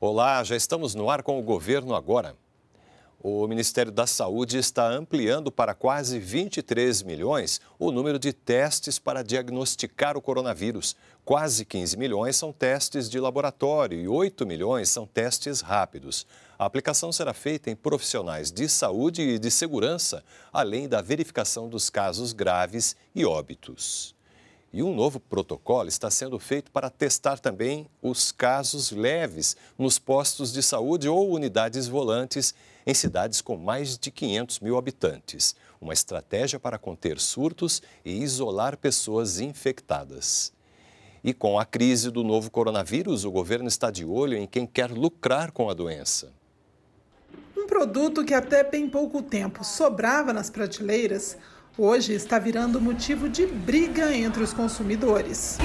Olá, já estamos no ar com o Governo Agora. O Ministério da Saúde está ampliando para quase 23 milhões o número de testes para diagnosticar o coronavírus. Quase 15 milhões são testes de laboratório e 8 milhões são testes rápidos. A aplicação será feita em profissionais de saúde e de segurança, além da verificação dos casos graves e óbitos. E um novo protocolo está sendo feito para testar também os casos leves nos postos de saúde ou unidades volantes em cidades com mais de 500 mil habitantes. Uma estratégia para conter surtos e isolar pessoas infectadas. E com a crise do novo coronavírus, o governo está de olho em quem quer lucrar com a doença. Um produto que até bem pouco tempo sobrava nas prateleiras, hoje está virando motivo de briga entre os consumidores.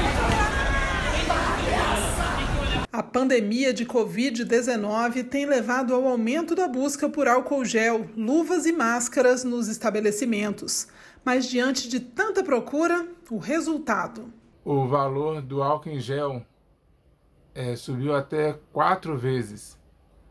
A pandemia de Covid-19 tem levado ao aumento da busca por álcool gel, luvas e máscaras nos estabelecimentos. Mas diante de tanta procura, o resultado? O valor do álcool em gel subiu até 4 vezes.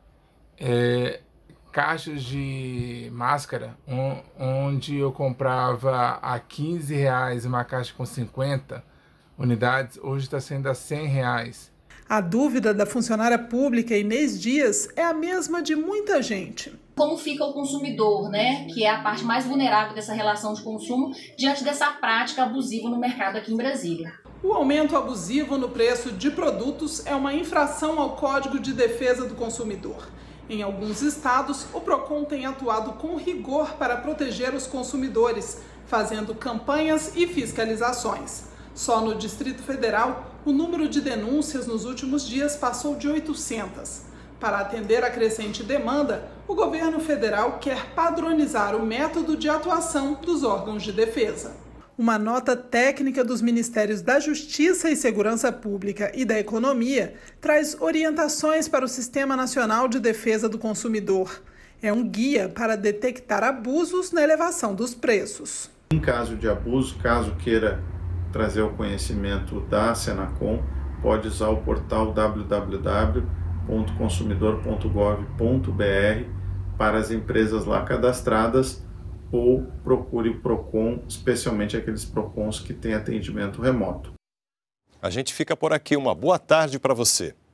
Caixas de máscara, onde eu comprava a R$15 uma caixa com 50 unidades, hoje está sendo a R$100. A dúvida da funcionária pública Inês Dias é a mesma de muita gente. Como fica o consumidor, né? Que é a parte mais vulnerável dessa relação de consumo diante dessa prática abusiva no mercado aqui em Brasília. O aumento abusivo no preço de produtos é uma infração ao Código de Defesa do Consumidor. Em alguns estados, o PROCON tem atuado com rigor para proteger os consumidores, fazendo campanhas e fiscalizações. Só no Distrito Federal, o número de denúncias nos últimos dias passou de 800. Para atender a crescente demanda, o governo federal quer padronizar o método de atuação dos órgãos de defesa. Uma nota técnica dos Ministérios da Justiça e Segurança Pública e da Economia traz orientações para o Sistema Nacional de Defesa do Consumidor. É um guia para detectar abusos na elevação dos preços. Em caso de abuso, caso queira trazer ao conhecimento da Senacom, pode usar o portal www.consumidor.gov.br para as empresas lá cadastradas, ou procure o PROCON, especialmente aqueles PROCONs que têm atendimento remoto. A gente fica por aqui. Uma boa tarde para você.